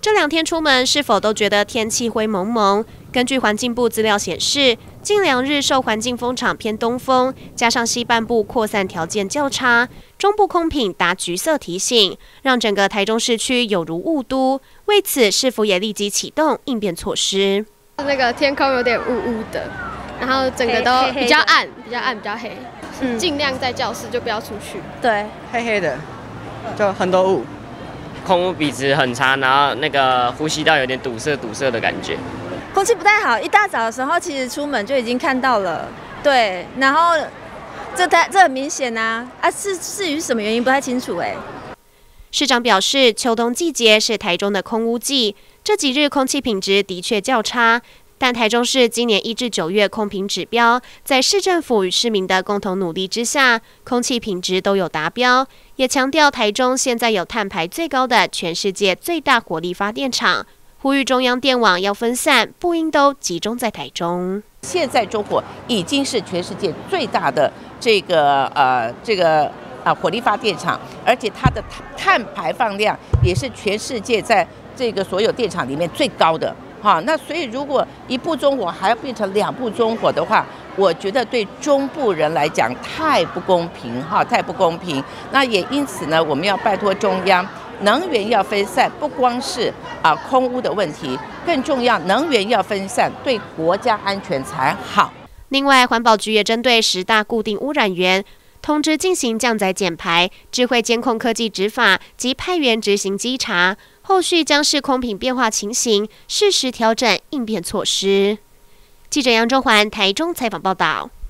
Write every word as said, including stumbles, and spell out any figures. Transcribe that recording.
这两天出门是否都觉得天气灰蒙蒙？根据环境部资料显示，近两日受环境风场偏东风，加上西半部扩散条件较差，中部空品达橘色提醒，让整个台中市区有如雾都。为此，市府也立即启动应变措施。 那个天空有点雾雾的，然后整个都比较暗，比较暗，比较黑，嗯，尽量在教室就不要出去。 对， 黑黑的，就很多雾。 空污比值很差，然后那个呼吸道有点堵塞堵塞的感觉， 空气不太好。一大早的时候，其实出门就已经看到了，对，然后这太这很明显啊，啊是至于什么原因不太清楚哎。 市长表示，秋冬季节是台中的空污季，这几日空气品质的确较差。但台中市今年一至九月空品指标，在市政府与市民的共同努力之下，空气品质都有达标。也强调台中现在有碳排最高的全世界最大火力发电厂，呼吁中央电网要分散，不应都集中在台中。 现在中火已经是全世界最大的这个呃这个啊火力发电厂，而且它的碳排放量也是全世界在这个所有电厂里面最高的。好，那所以如果一部中火还要变成两部中火的话，我觉得对中部人来讲太不公平哈，太不公平。那也因此呢，我们要拜托中央，能源要分散，不光是啊空污的问题，更重要，能源要分散，对国家安全才好。 另外，环保局也针对十大固定污染源通知进行降载减排、智慧监控科技执法及派员执行稽查。后续将视空品变化情形，适时调整应变措施。记者杨中环台中采访报道。